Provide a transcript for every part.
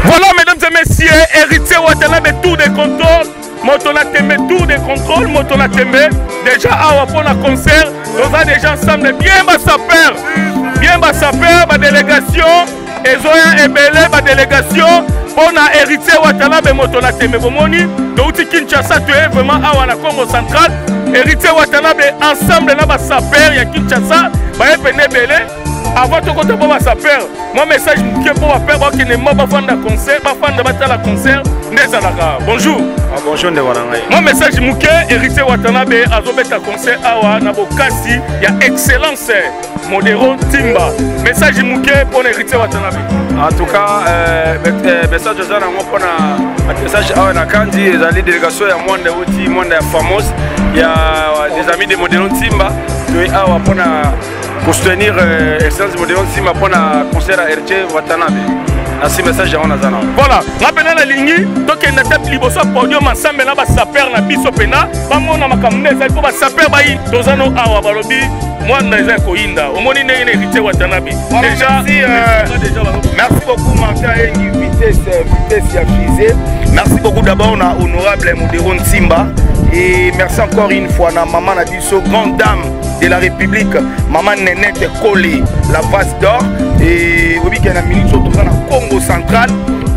Voilà, mesdames et messieurs, héritier Watanabe, tour de contrôle. Motona Tembe, tour de contrôle. Motona Tembe, déjà à pour la concert. Nous avons déjà ensemble bien ma sapeur. Bien ma sapeur, ma délégation. Et Zoya Ebele, ma délégation. Pour la héritier Watanabe, Motona Tembe, Bomoni. Donc, Kinshasa, tu es vraiment à la Congo centrale. Héritier Watanabe, ensemble, là, ma sapeur, il y a Kinshasa. Baye Pene Bele. Avant de côté pour ma sapeur, mon message pour ma père qui n'est pas fan de concert, pas fan de battre concert. Bonjour. Bonjour mon message mouké héritier Watanabe azobeta concert awa na bokasi ya excellence modéro Timba. Message mouké pour héritier Watanabe. En tout cas, message za na ngo pona message awa na kandi ezali délégation ya monde outi monde famous ya des amis de modéro Timba to awa pona pour soutenir Excellence Modéron Timba pour un concert à héritier Watanabe. Merci, message à Onazana. Voilà, rappelez la ligne, donc il y a un liboso podium ensemble, là, saper na biso pena, ba mona makamne, ça il faut saper bayi, tozano awa balobi, moi na koinda, au moni ne héritier Watanabe. Déjà, merci beaucoup Martin Engi, vitesse à frisé. Merci beaucoup d'abord on a honorable Modéron Timba et merci encore une fois na maman Nadiso, grande dame de la République, maman Nénette Koli, la vase d'or et au week-end à minute dans le Congo central,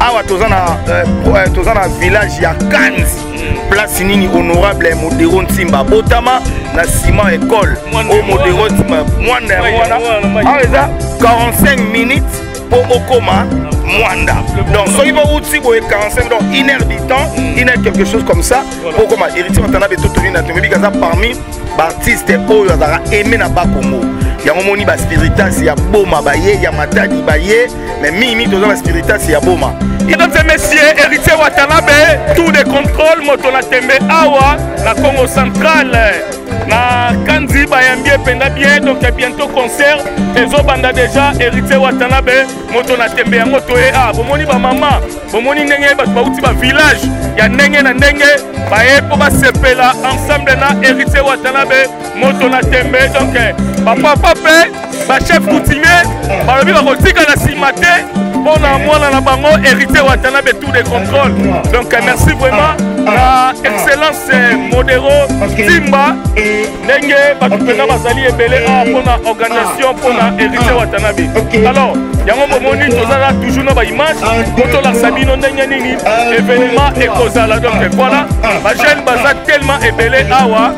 dans un village à Kanzi, place nini honorable Modéron Timba, Botama, na ciment école, au Modéron Timba, Mwanda, 45 minutes pour Okoma. Mwanda. Donc, si vous avez 45 donc 1 heure du temps, 1 heure quelque chose comme ça, pour comment héritier Watanabe tout parmi les artistes qui ont aimé na Bakongo. Il y a un moni spiritas, il y a Boma Baye, il y a Matadi Baye, mais Mimi, tout ça spiritas, il y a Boma. Mesdames et messieurs, héritier Watanabe, tout de contrôle, Motona Tembe Awa, la Congo centrale. Na Kanzi Bayambi penda bien, donc bientôt concert. Les Obanda déjà, héritier Watanabe, Motona Tembe yango toé a bomoni ba maman, bomoni ndenge ba uti ba village, ya ndenge na ndenge, ba epo ba sepela ensemble na héritier Watanabe, Motona Tembe donc ba papa pe, ba chef coutumier, ba lobi ba kotika na simate, pour na mwana na bango héritier Watanabe tout de contrôle. Donc merci vraiment la excellence modéro Timba. Nenge batupena bazali ebele pour la organisation pour la héritier Watanabe. Alors, yango bomoni tozala toujours na ba image, moto la sabino ndenge nini événement ekozala donc voilà, ba jeune baza tellement ebele awa.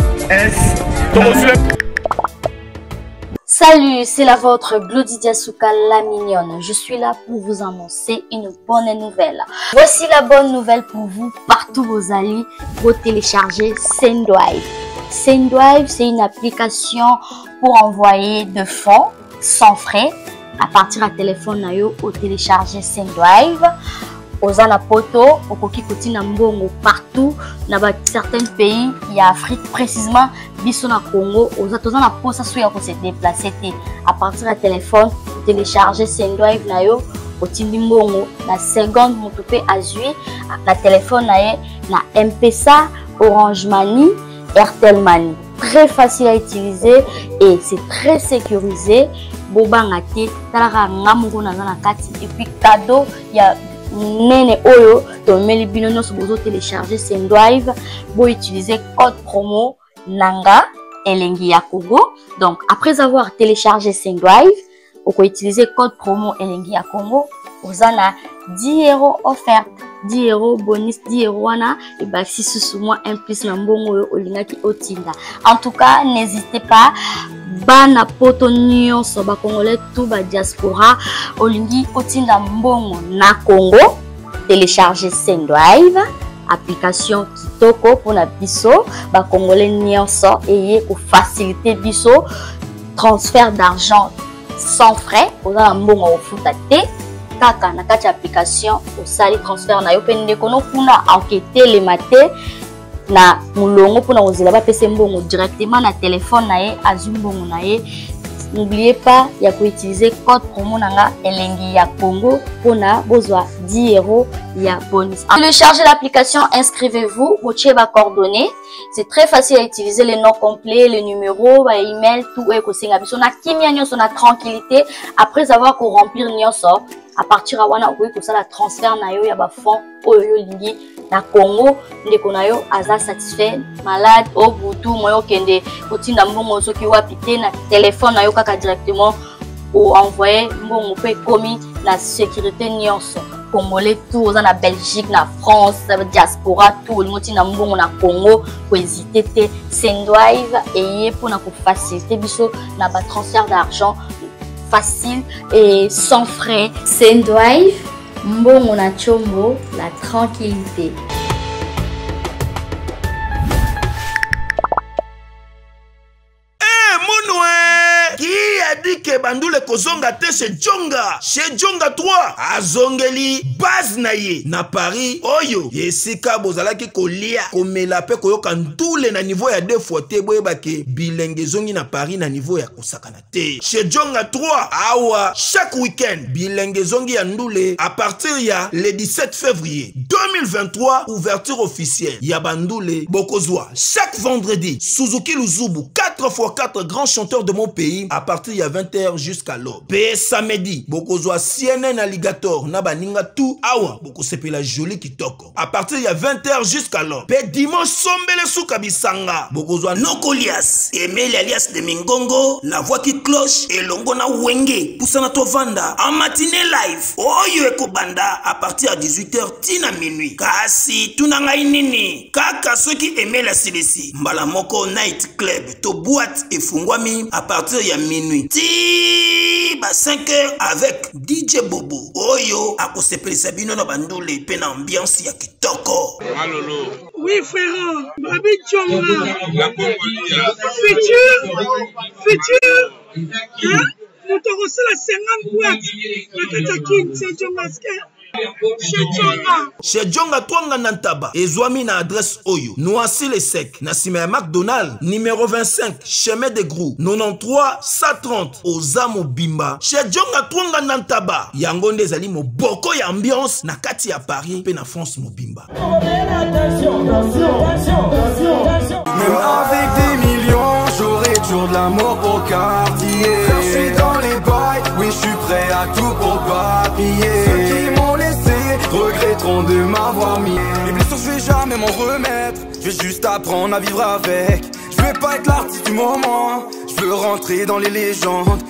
Salut, c'est la vôtre Glodidia Souka la mignonne. Je suis là pour vous annoncer une bonne nouvelle. Voici la bonne nouvelle pour vous, partout vos alliés, pour télécharger Sendrive. Sendrive, c'est une application pour envoyer de fonds sans frais à partir du téléphone nayo au télécharger Sendrive. Aux anapoto, au koki koti na mbongo partout dans certains pays, il y a Afrique précisément, biso na Congo, aux atozana na posa souya ko se déplacer à partir du téléphone, télécharger Sendrive nayo, au tindi mbongo na seconde motope azui na téléphone naye na M-Pesa, Orange Money, Airtel Money. Très facile à utiliser et c'est très sécurisé. Bobangate, talara ngamungo na kati et puis cadeau, il y a nene oyo to meli bino no bozo télécharger Sendrive, bo utiliser code promo nanga elengi ya Congo. Donc après avoir téléchargé Sendrive, vous pouvez utiliser code promo elengi ya Congo, vous en a 10 € offert, 10 € bonus, 10 € wana et bah si sous moi un plus na mbongo o lingaki otinda. En tout cas, n'hésitez pas bana poto nyonso ba congolais tout ba diaspora olingi otinda mbongo na Congo, télécharger Sendrive, application kitoko pour na biso ba congolais nyonso et pour faciliter biso transfert d'argent sans frais oza mbongo ofuta te kaka na kati application osali transfert na yo pende kono kuna enquêter les maté na mulongo pour na ozela ba pese mbongo directement na téléphone na ye azumbongo na ye. N'oubliez pas ya ko utiliser code promo nanga elengi ya Congo pour na bozwa 10 € ya bonus. Téléchargez l'application, inscrivez-vous, motiez vos coordonnées. C'est très facile à utiliser, les noms complets, les numéros, les emails, tout est ko singa biso na kimia nyonso na tranquillité après avoir ko remplir nyonso à partir de wana okoki kosala transfert na yo ya ba fonds oyo lingi na Congo ndeko na yo aza satisfait malade au butu moyo kende otinda mbongo soki wapi te na téléphone na yo kaka directement ou envoyer mbongo pe komi la sécurité nyonso congolais tout aux en Belgique na France diaspora tout le monde na mbongo na Congo ko hésiter te Sendwive et pour na faciliter biso na ba transfert d'argent facile et sans frais. Sendwive mbongo na chombo la tranquillité. Dit que Bandoule kozonga te chez Djonga 3 azongeli base na ye na Paris oyo yesika bozalaki kolia komela pe koyoka ndule na niveau ya 2 fois te boyeba ke bilenge zongi na Paris na niveau ya kosakana te chez Djonga 3 awa chaque week-end bilenge zongi ya ndule à partir ya le 17 février 2023 ouverture officielle ya Bandoule bokozwa chaque vendredi Suzuki Luzubu 4x4 grands chanteurs de mon pays à partir ya 20h jusqu'à l'aube. Pe samedi, bokozwa CNN Alligator na baninga tout awa boko sepela joli kitoko. À partir ya 20h jusqu'à l'aube. Pe dimanche sombele souka bisanga. Bokozwa Nokolias, Emile alias de Mingongo, la voix qui cloche et longo na wenge. Poussana tovanda en matinée live. Oyo ekobanda à partir à 18h tina minuit. Kasi tunanga inini. Kaka soki Emile asilesi. Mbala moko night club to boîte et fungwami à partir ya minuit. Ba 5h avec DJ Bobo Oyo akosepelisa bino na Bandoule pe na ambiance ya kitoko. Malolo. Oui frère, Babi Djonga. La Congolia. Futur. Hein? Nous t'aurons la 50 boîtes. La Katakin, c'est Djongaske. Chez Djonga Twanga Nantaba ezwami na adresse oyo Noisy le Sec na sima ya McDonald numéro 25 chemin de Grou 93 130 Ozamo Bimba chez Djonga Twanga Nantaba yango nde ezali moboko ya ambiance na kati ya Paris pe na France Mobimba. Même avec des millions j'aurai toujours de l'amour pour quartier. Je suis dans les bails, oui je suis prêt à tout pour papiller. Regretteront de m'avoir mis. Les blessures je vais jamais m'en remettre. Je vais juste apprendre à vivre avec. Je veux pas être l'artiste du moment. Je veux rentrer dans les légendes.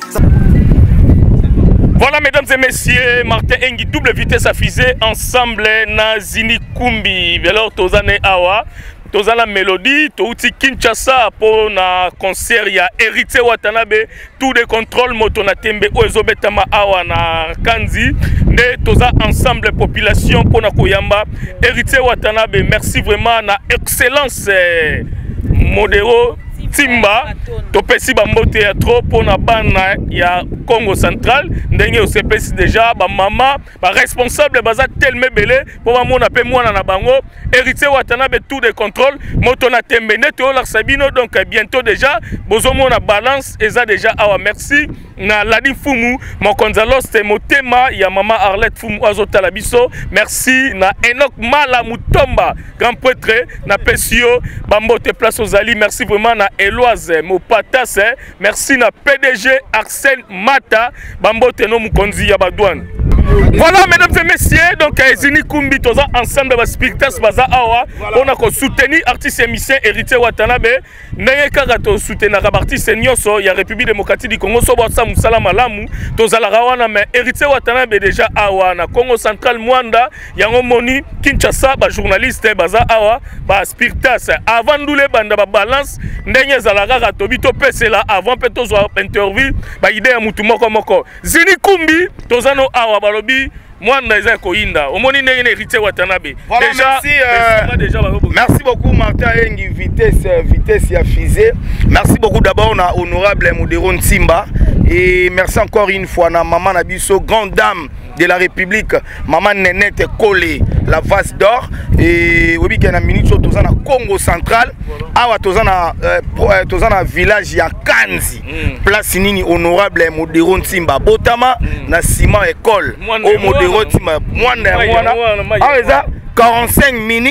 Voilà mesdames et messieurs, Martin Engi double vitesse à fusée ensemble na Zini Kumbi. Alors tozane awa toza la mélodie touti Kinshasa pour na concert ya Héritier Watanabe tout de contrôle moto na tembe oezobetama awa na Kanzi nde toza ensemble population pour na koyamba Héritier Watanabe. Merci vraiment na excellence modéro Timba topesi bambote ya trop pour na bana ya Congo central ndenge osepesi déjà ba mama ba responsable baza tellement belé pour ba mona pe mwana na bango Héritier Watanabe tout de contrôle moto na tembe net o la sabino donc bientôt déjà bozo mona balance eza déjà awa. Merci na Ladi Fumu mon Gonzalos te motema ya mama Arlette Fumu azotala biso. Merci na Enoch Mala Mutomba grand prêtre na Pesio bambote place aux Ali. Merci vraiment na Eloise Mopatas. Merci na PDG Arsène Mata bambote no mukonzi ya badouane. Voilà mesdames et messieurs, donc Zini Kumbi toza ensemble ba spectacles baza awa on a soutenir artiste émission Héritier Watanabe ndenge kaka to soutenir artiste nyonso ya République démocratique du Congo so ba musala malamu toza la rawana mais Héritier Watanabe déjà awa na Congo central Mwanda yango moni Kinshasa ba journaliste baza awa ba spectacles avant ndule banda ba balance ndenge za la kaka to bito pesela avant pe tozo interview ba idée ya mutu moko Zini Kumbi toza no awa balobi Mwanda eza koinda omoni ndenge na Héritier Watanabe. Voilà, merci beaucoup Martin Engi vitesse ya fusée. Merci beaucoup d'abord na honorable Modéro Ntimba et merci encore une fois na maman Nabiso grande dame de la République maman Nenette Kole la vase d'or et oui bien na minute toza na Congo central awa toza na village ya Kanzi place nini honorable Modéro Ntimba botama na ciment école au Modéro Ntimba Mwanda ya mwana awa eza 45 minutes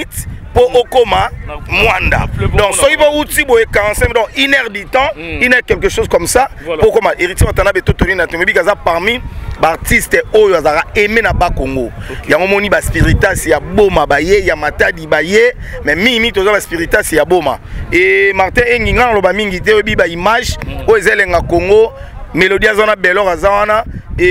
pour Okoma Mwanda. Donc soyez pas outil boy 45 donc 1 heure du temps, 1 heure quelque chose comme ça pour Okoma héritier Watanabe totoni na temebi kaza parmi artiste oyo azara aimé na ba Congo. Ya moni ba spiritas ya boma baye ya matadi baye mais mimi toza ba spiritas ya boma. Et Martin Enginga lo ba mingi te obi ba image o ezelenga Congo mélodie azana belo azana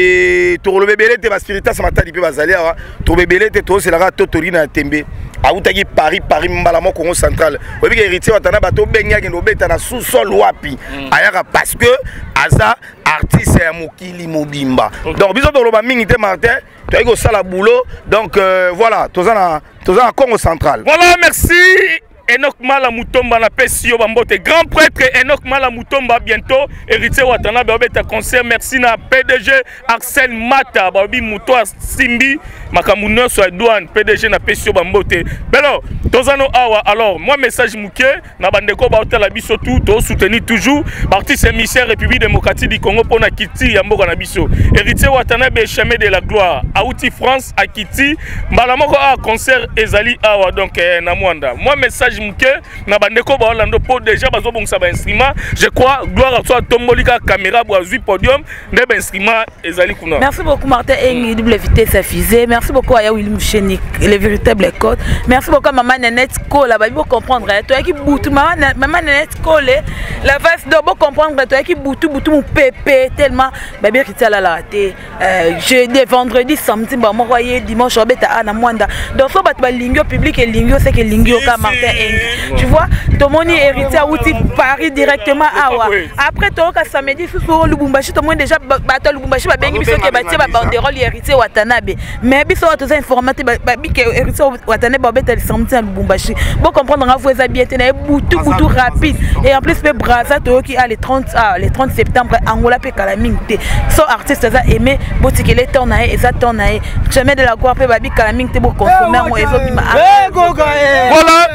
et to le bébé te ba spiritas matadi pe bazali awa to bébé te to selaka totoni na tembe. Autaki Paris mbala mo Congo central. Obi ke héritier Watanabe bato benya ke no beta na sous-sol wapi. Ayaka parce que aza artiste ya mokili mobimba. Donc biso to loba mingi te Martin, tu as go sala boulot. Donc voilà, toza na Congo central. Voilà, merci. Enoch Mala Mutomba na Pesio Bambote, grand prêtre Enoch Mala Mutomba bientôt héritier Watanabe obeta concert. Merci na PDG Arsène Mata babi Muto Simbi makamuno so douane PDG na Pesio Bambote. Belo tozano awa alors moi message muke na bandeko ba hôtel biso tout to soutenir toujours parti émissaire République démocratique du Congo pour na Kiti ya mboka na biso. Héritier Watanabe chemin de la gloire Aouti France à Kiti mbala moko a concert ezali awa donc na Mwanda. Moi message muke na bandeko ba Orlando pour déjà bazo bongsa ba instrument je crois gloire à toi tombolika caméra boazui podium ne ba instrument ezali kuna. Merci beaucoup Martin Engi double vitesse affisée. Merci beaucoup à Willy Mouchenik les véritables codes. Merci beaucoup à maman Nanette Cole là pour comprendre toi qui boutou maman Nanette Cole la face de pour comprendre toi qui boutou mon pépé tellement bébé qui t'a la raté jeudi vendredi samedi ba m'envoyer dimanche obeta na Mwanda donc so bat ba lingio public et lingio c'est que lingio ka Martin tu vois, ton moni héritier outil Paris directement à après toi samedi sous Lubumbashi ton moni déjà bateau Lubumbashi ba bengi biso ke batie ba banderole héritier Watanabe mais biso tous informaté ba bi ke héritier Watanabe ba beta samedi à Lubumbashi bon comprendre nga vous bien tena boutou rapide et en plus pe Braza to qui a les 30 septembre Angola pe Kalamingte so artiste ça aimé botiki les tournaé et ça tournaé jamais de la gloire pe ba bi Kalamingte pour consommer on ezo bima voilà.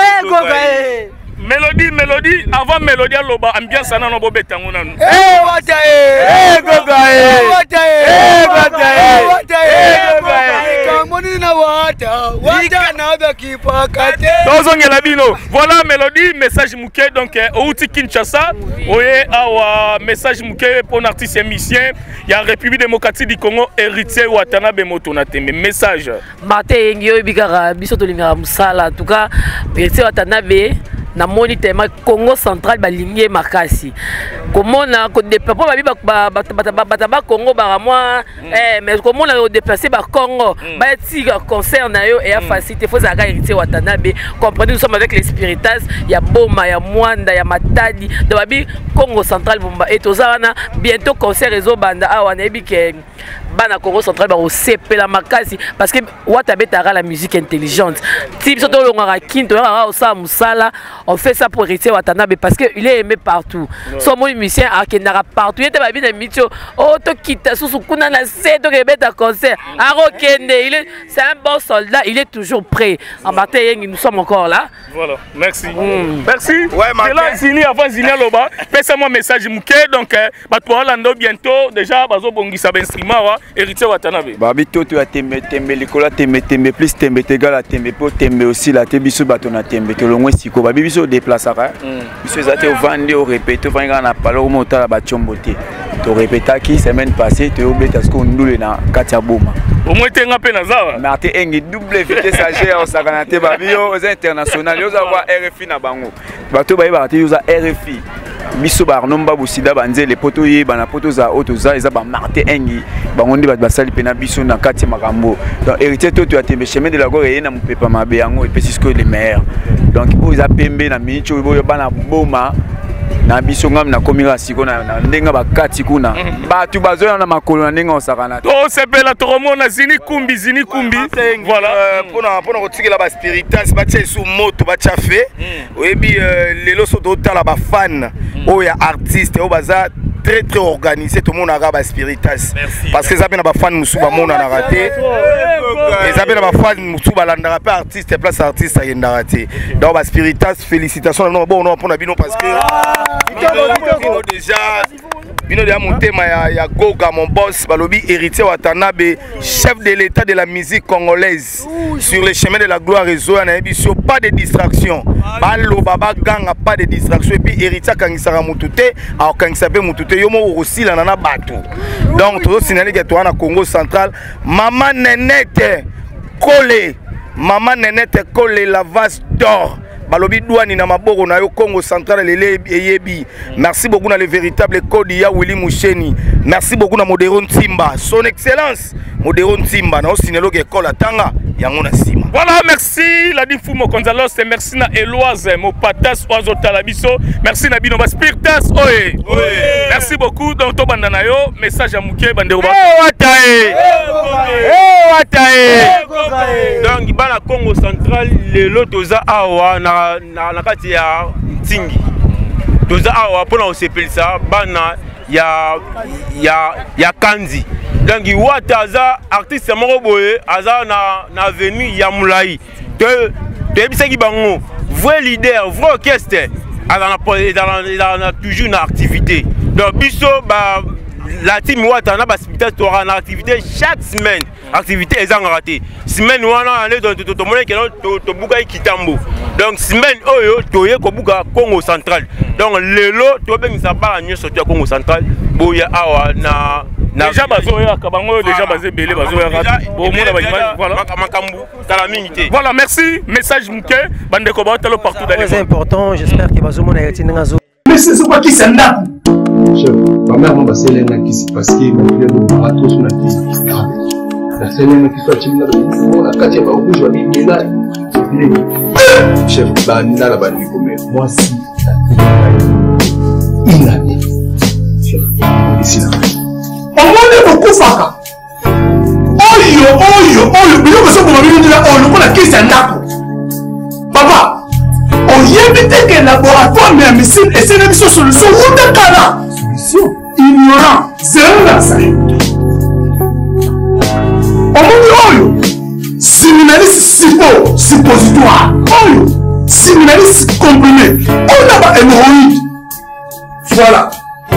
Mélodie, avant Mélodie à l'oba, ambiance à non bobeta nanu. Voilà Mélodie, message mouké donc Outi Kinshasa, oye awa message mouké pour l'artiste émissien, il y a République démocratique du Congo héritier Watanabe Motonateme message. Martin Engio bigara biso to linga musala en tout cas héritier Watanabe na moni tema Congo central balingie makasi komona ko déplacer ba Congo ba moi mais komona ko déplacer ba Congo ba ti concert na yo et a facilité faut ça héritier Watanabe comprenez nous sommes avec les spiritas ya boma ya Mwanda ya matadi de babi Congo central bomba et tozana bientôt concert rezo banda awa na bi ke bana Congo central ba au CP la makasi parce que Watanabe tara la musique intelligente type surtout le ngara kinto ngara osa musala on fait ça pour héritier Watanabe parce que il est aimé partout son mon musicien a kendara partout il était ba bien mitio oh to kita susu kuna na se to rebeta concert aro kende il est c'est un bon soldat il est toujours prêt en bataille nous sommes encore là voilà merci merci ouais là Zini avant Zini loba fais-moi message mouké donc bato Orlando bientôt déjà bazo bongisa ba instrument wa héritier Watanabe ba bito tu a tembe likola tembe plus tembe tegal a tembe pour tembe aussi la tebiso bato na tembe to longwe siko ba biso déplacera biso ezate au vendre au répéter vanga na palo au motala ba chombote to répéta qui semaine passée to obeta ce qu'on ndule na katia boma au moins tenga pe na zawa Martin Engi double vitesse agère sakanate ba bio aux international yo za voir RFI na bango bato ba ba yo za RFI biso ba nomba busida banze les poto ye bana poto za auto za eza ba Martin Engi bango ndi ba sali pena biso na katia makambo donc héritier to tu a tembe chemin de la gore ye na mupepa mabe yango et puis c'est les meilleurs donc pour ils a pembe na micho boyo bana boma na biso ngam na komira siko na ndenga bakati kuna batu bazoya na makolo na ndenga osakana to sepela to romona zini kumbi voilà pona kotikela ba spiritas ba tche sous moto ba tchafe oyebi lelo so to tala ba fan o ya artiste o baza très organisé tout le monde a ba spiritas parce que ça bien ba fan musuba mona na raté et ça bien ba fan musuba landa pas artiste place artiste a yenda raté donc ba spiritas félicitations non bon non pour na bino parce que déjà bino de motema ya Goga mon boss balobi héritier Watanabe chef de l'état de la musique congolaise sur le chemin de la gloire réseau na biso pas de distraction balo baba ganga pas de distraction et puis héritier kangisaka mutute a kangisa pe mutute yo mo osila na bato donc to signaler que toi na Congo central maman Nenette Kole la vase d'or balobi douani na maboko na yo Congo central lele eyebi. Merci beaucoup na le véritable code ya Willy Moucheni. Merci beaucoup na Modéron Timba son excellence Modéron Timba na osinelo ke kola tanga yango na sima. Voilà, merci la Difumo Gonzalos et merci na Eloise Mopatas Oazo Talabiso. Merci na Bino Spiritas oye. Merci beaucoup donc to bandana yo message à Mouké bandero ba. Donc bana Congo central lelo toza awa na kati ya Tingi. Toza awa pona osepelisa bana ya Kanzi. Donc wata aza artiste moko boye aza na avenue ya Moulai. Te bisaki bango vrai leader, vrai orchestre aza toujours na activité. Donc biso ba la team wata na ba spectacle aura na activité chaque semaine. Activité ezanga raté. Semaine wana aller dans to mona to buka Kitambo. Donc semaine oyo toye ko buka Congo central. Donc lelo to bengisa ba nyo sorti Congo central boya awa na déjà bazoya kabango déjà basé belé bazoya bon monde ba image voilà makambu kala mingité. Voilà, merci message Mouké bande ko ba talo partout dans les c'est important, j'espère que bazomo na yati ngazo. Mais c'est quoi qui s'enda? Chef, ma mère m'a passé l'un qui s'est passé, ma fille de marathon sur la piste. La scène qui soit timide, la quartier va rouge, va bien là. Chef, la bande comme moi si une année. Chef, ici là. On m'a beaucoup faka. Oyo, bilo que ça pour venir là, on le connaît qui s'enda. Papa, on y évite que laboratoire mais missile et c'est une solution ou de cana. Solution ignorant, zéro la ça. Oyo, séminaliste suppositoire. Oyo, séminaliste comprimé. On a pas hémorroïde. Voilà.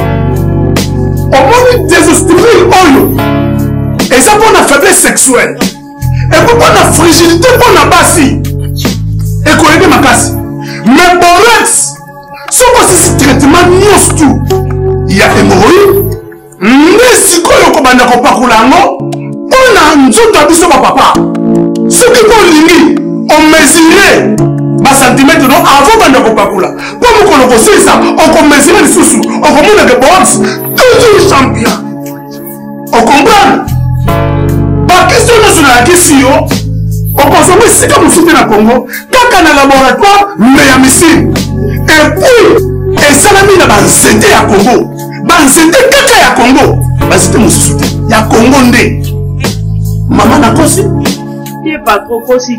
On m'a désostimé Oyo. Et ça pour la faiblesse sexuelle. Et pour la fragilité pour la bassi. Et qu'on aide ma casse. Mais borex, ce que traitement tout. Il y a hémorroïde. Mais si on a un parcours on a un autre abisso papa. Ce qui est on mesurait ma centimètre avant de parcours là. Pour nous connaître ça, on mesurait les sous, on commande des box, toujours champion. On comprend? Par question nationale, la question, on consomme si comme nous sommes dans le Congo, quand on a un laboratoire, mais à missile. Et puis, et ça l'a mis dans la santé à Congo. Dans la santé, caca à Congo. Bah, c'était mon soutien. Il y a Congo ndé. Maman n'a pas su. Il n'y a pas trop possible.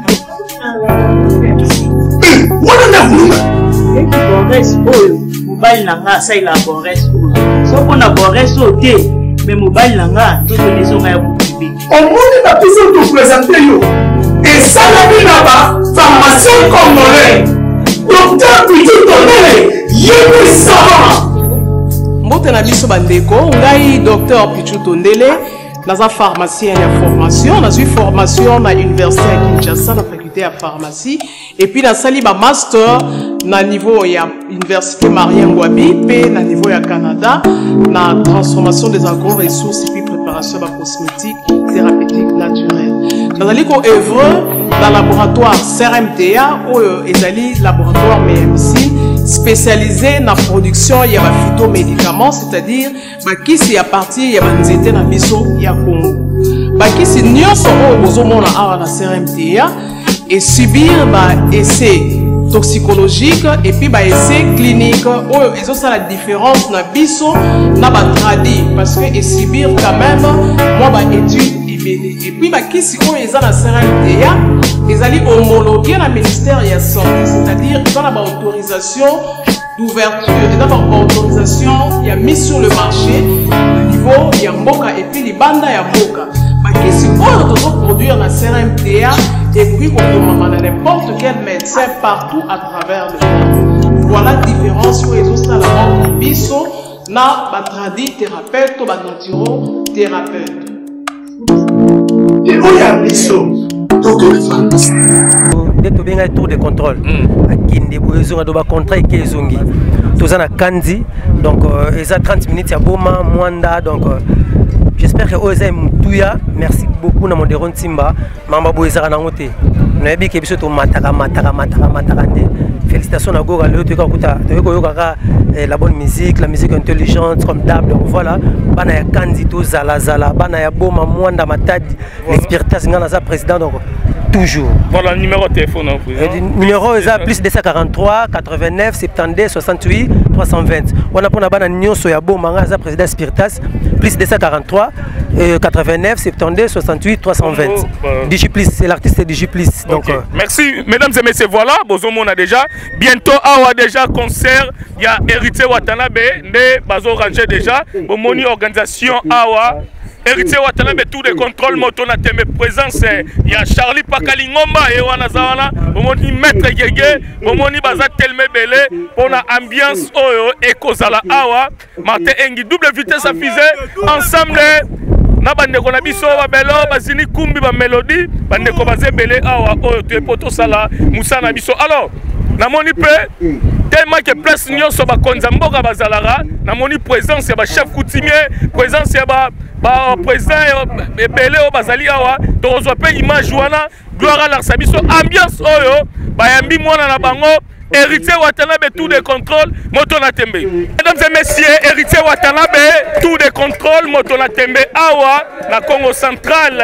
On en a voulu. Et qui boresse, mobile n'a ça il a boresse. Sauf qu'on a boresse au thé, mais mobile n'a tout les gens à vous. On va toujours nous présenter. Et ça l'a mis là-bas, pharmacien congolais. Docteur Pitou Tondele, Yémi Savant. Mbote na biso bandeko, ngai Docteur Pitou Tondele, naza pharmacien ya formation, nazui formation na université ya Kinshasa na faculté ya pharmacie et puis na sali ba master na niveau ya université Marien Ngouabi pe na niveau ya Canada na transformation des agro-ressources et puis préparation de cosmétiques thérapeutiques naturelles. Nazali ko œuvre dans le laboratoire CRMTA ou ezali laboratoire MMC spécialisé dans la production de phytomédicaments, c'est-à-dire qui à partir de nzete na biso ya Congo. Qui nyonso o bozomona awa na CRMTA et subir essai toxicologique et puis essai clinique ou ils ont ça la différence na biso na ba tradi parce que et subir quand même moi étude et puis qui si on est dans la CRMTA ils allaient homologuer la ministère de la santé, c'est-à-dire ils ont la autorisation d'ouverture, ils ont la autorisation il y a mis sur le marché au niveau il y a Mboka et puis les bandes il y a Mboka. Qui si on doit produire la CRMTA et puis on peut n'importe quel médecin partout à travers le monde. Voilà la différence où ils ont ça la biso na batradi thérapeute to banaturo-thérapeute. Et où y a biso nde tobenga tour de contrôle akinde boyezonga do bacontrat eke ezongi toza na kandi donc eza 30 minutes ya boma mwanda donc j'espère que oyo eza mutuya. Merci beaucoup na modero ntimba mamba boye ezaka nango te nayebi ke biso tomataka nde. Félicitations à Goga, la bonne musique, la musique intelligente comme d'hab. Donc voilà, bana ya Kandito Zala, bana ya Boma Mwanda Matadi, l'expertise ngana président donc toujours. Voilà le numéro de téléphone. Le numéro est plus 243 89 72 68 320. On a pour la bana nyonso ya Boma ngana président Spiritas plus 243 89 72 68 320. Digiplis, c'est l'artiste Digiplis. Donc merci mesdames et messieurs, voilà, Bozomo on a déjà bientôt awa déjà concert, il y a Héritier Watanabe, né bazo ranger déjà, au moni organisation awa Héritier Watanabe tout de contrôle moto na tembe présence, il y a Charlie Pakalingomba et wana zawana, au moni maître Gege, au moni baza telme belé pour la ambiance oyo ekozala awa, Martin Engi double vitesse à fusée ensemble. Na bandeko na biso ba belo bazini kumbi ba mélodie bandeko baze belé awa oyo to poto sala musana biso. Alors na moni pe tellement que place nyonso ba konza mboka bazalara na moni présence ya ba chef coutumier, présence ya ba président belé o bazali awa to zo pe image wana gloire à l'arsa biso ambiance oyo ba yambi mwana na bango. Héritier Watanabe tout de contrôle moto na tembe. Mesdames et messieurs, Héritier Watanabe tout de contrôle moto na tembe awa na Congo central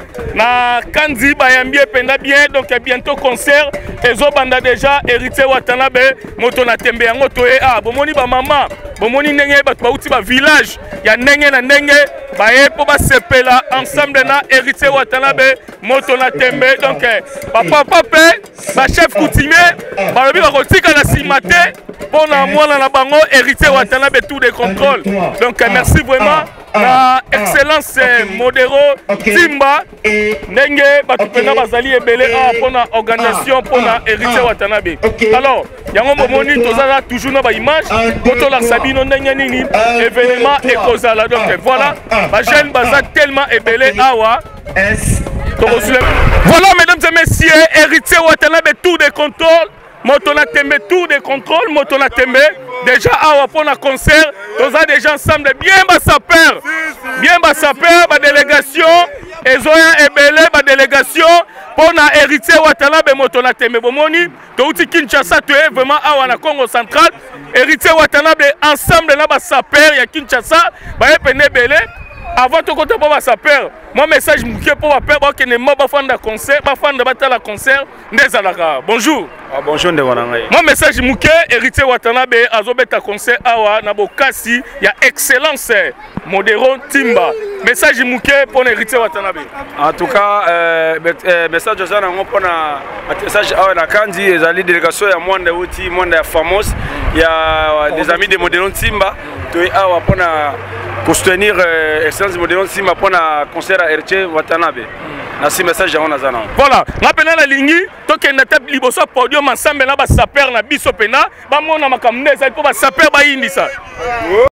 na Kandi bayambi penda bien donc bientôt concert ezo banda déjà Héritier Watanabe moto na tembe yango to e bomoni ba mama bomoni ndenge bato bauti ba village ya ndenge na ndenge baye po ba sepela ensemble na Héritier Watanabe moto na tembe donc papa ba chef coutumier balobi ba kotika na simate pour na mwana na bango Héritier Watanabe tout de contrôle. Donc merci vraiment la excellence modéro Timba ndenge bato pena bazali ebele pour na organisation pour na Héritier Watanabe. Alors yango bomoni tozala toujours na ba image moto la sabino ndenge nini événement ekozala. Donc voilà ba jeune baza tellement ebele awa. Voilà mesdames et messieurs, Héritier Watanabe tout de contrôle. Motona Tembe tout de contrôle, Motona Tembe. Déjà awa pour la concert, nous avons déjà ensemble bien bas sapeur, ma délégation, et Zoya Ebele, ma délégation, pour la Héritier Watanabe Motona Tembe. Bomoni, Touti Kinshasa, tu es vraiment awa na Congo central. Héritier Watanabe ensemble na bas sapeur, ya Kinshasa, ba epene belé. Avant de compter pour sa peur, mon message pour ma peur, que ne m'a pas fait de concert, pas fait de bataille concert, Nezalaka. Bonjour. Bonjour Ndewanangai. Mon message mouké, Héritier Watanabe, azobeta concert awa nabokasi, il y a excellence, modéron Timba. Message mouké pour Héritier Watanabe. En tout cas, message de ça, on prend un message awa na Kandi, les alliés délégation ya Mwanda Uti, Mwanda Famos, il y a des amis de modéron Timba, tu es awa pour pour soutenir Excellence Modéron Simba pour un concert à Héritier Watanabe. Merci message à Onazana. Voilà, rappelez la ligne, tant que n'a pas liboso podium ensemble là bas saper na biso pena, ba mona makamneza pour ba saper ba indisa.